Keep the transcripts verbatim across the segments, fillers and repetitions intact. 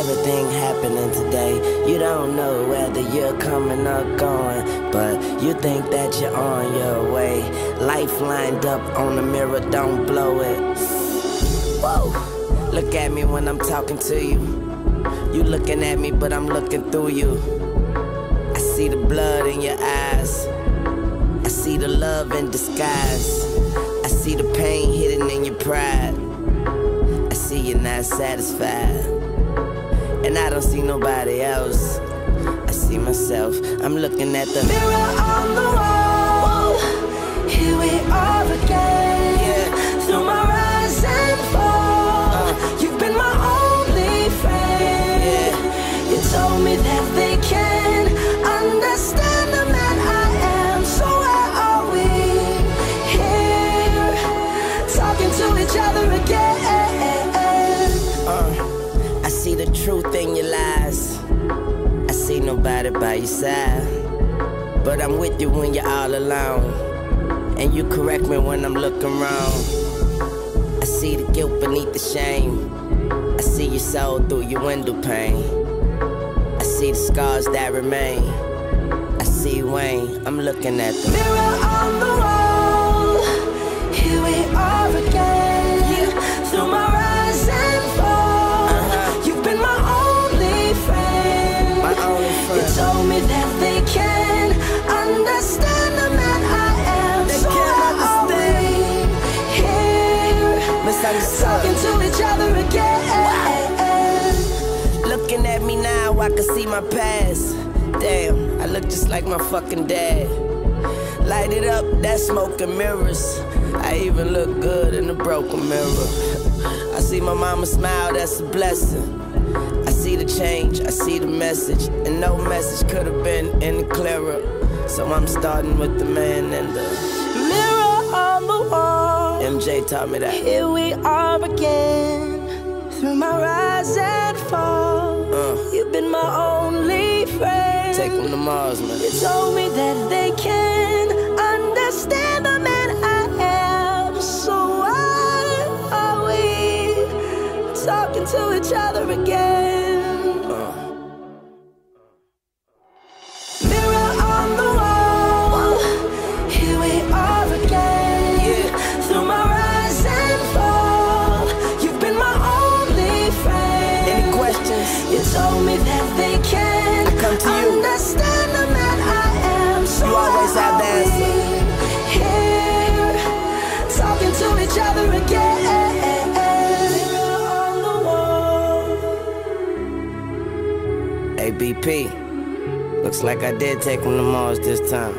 everything happening today. You don't know whether you're coming or going, but you think that you're on your way. Life lined up on the mirror, don't blow it. Whoa. Look at me when I'm talking to you. You looking at me, but I'm looking through you. I see the blood in your eyes. I see the love in disguise. I see the pain hidden in your pride. I see you're not satisfied. And I don't see nobody else. I see myself. I'm looking at the mirror on the wall. Here we are again. Yeah. Through my rise and fall, uh, you've been my only friend. Yeah. You told me that they can understand the man I am. So where are we? Here, talking to each other again. Uh, I see the truth in your lies. I see nobody by your side, but I'm with you when you're all alone, and you correct me when I'm looking wrong. I see the guilt beneath the shame. I see your soul through your window pane. I see the scars that remain. I see Wayne, I'm looking at the mirror on the wall. Here we are again. Yeah. Through my rise and fall, uh-huh. You've been my only friend. My only friend. You told me that they can understand the man I am. They so can't are we here, talking to each other again. Wow. Looking at me now, I can see my past. Damn, I look just like my fucking dad. Light it up, that smoke and mirrors. I even look good in a broken mirror. I see my mama smile, that's a blessing. I see the change, I see the message, and no message could have been any clearer. So I'm starting with the man and the mirror on the wall. M J taught me that. Here we are again. Through my rise and fall, uh, you've been my only friend. Take them to Mars, man. You told me that they can understand the man I am. So why are we talking to each other again? Uh. Mirror on the wall. Here we are again. Yeah. Through my rise and fall, you've been my only friend. Any questions? You told me that they can I come to you. understand the man I am. So you always have the answer. Here, talking to each other again. On the wall. A B P. Looks like I did take him to Mars this time.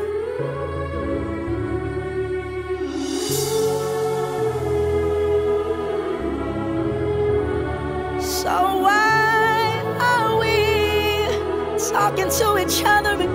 So why are we talking to each other again?